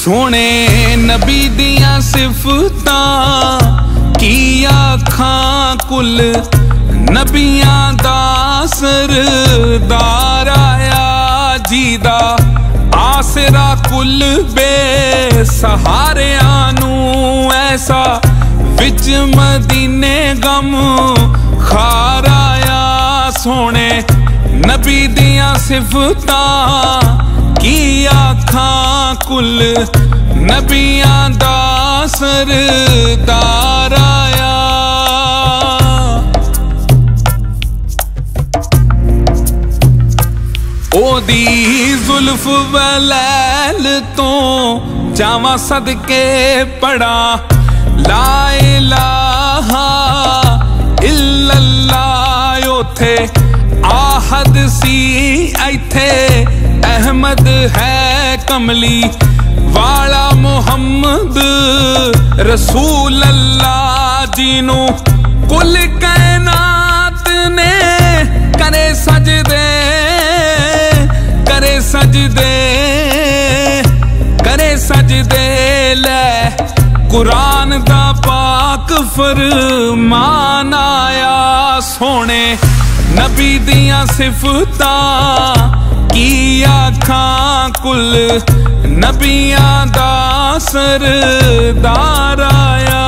सोने नबी दियां सिफतां की आखां कुल नबियां दा सरदार आया जीदा आसरा कुल बेसहारियां नू ऐसा विच मदीने गम खार आया सोने नबी दियां सिफतां की आखां कुल नबियां दा सरदार आया। ओदी जुल्फ वलैल तो जावा सदके पड़ा ला इलाहा इल्लल्लाह उथे आहद सी इथे अहमद है कमली वाला मोहम्मद रसूल अल्लाह जीनू कुल कायनात ने करे सजदे करे सजदे करे सजदे ले कुरान दा पाक फरमान आया सोने नबी दियां सिफतां की आखां कुल नबियां दा सरदार आया।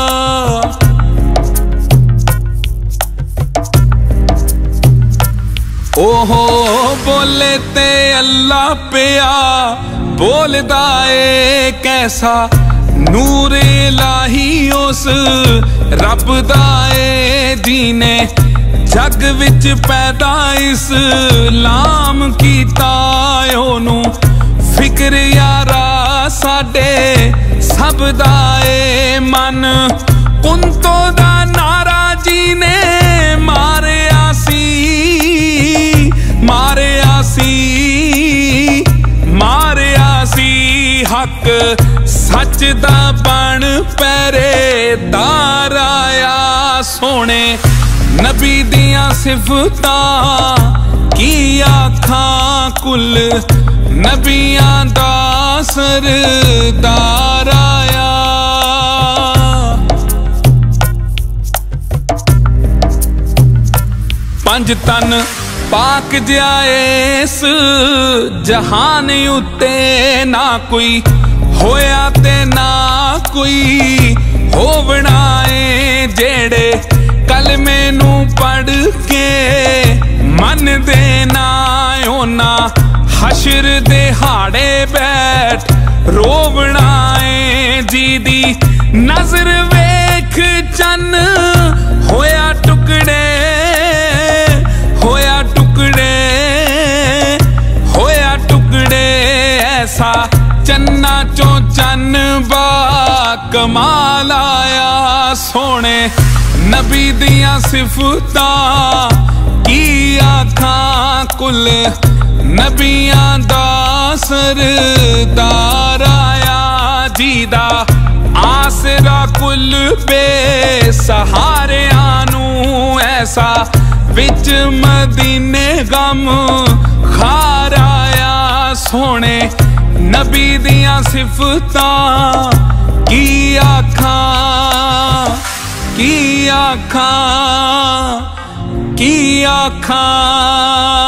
ओहो बोले ते अल्लाह पिया बोलदा ए कैसा नूर इलाही उस रब दा ए जीने जग विच पैदा इस्लाम कीता ओनू फिक्र यारा साडे सब दा ए मन कुंतो दा नारा जी ने मारिया सी मारिया सी मारिया सी हक सच दा बन पहरेदार आया सोने नबी दियां सिफतां की आखां कुल नबियां दा सरदार आया। पंज तन पाक जाएस जहान उत्ते ना कोई होया ते ना कोई होवना ए जेड़े कलमे नू पढ़ के मन देना होना हशर दे हाड़े बैठ रोवना ए जी दी नजर वेख चन होया टुकड़े होया टुकड़े होया टुकड़े ऐसा चन्ना चो चन बा कमाल आया सोने नबी दियां सिफतां की आखां कुल नबियां दा सरदार आया जीदा आसरा कुल बेसहारियां नू ऐसा विच मदीने गम खार आया सोने नबी दियां सिफतां की आखां की आखां की आखां।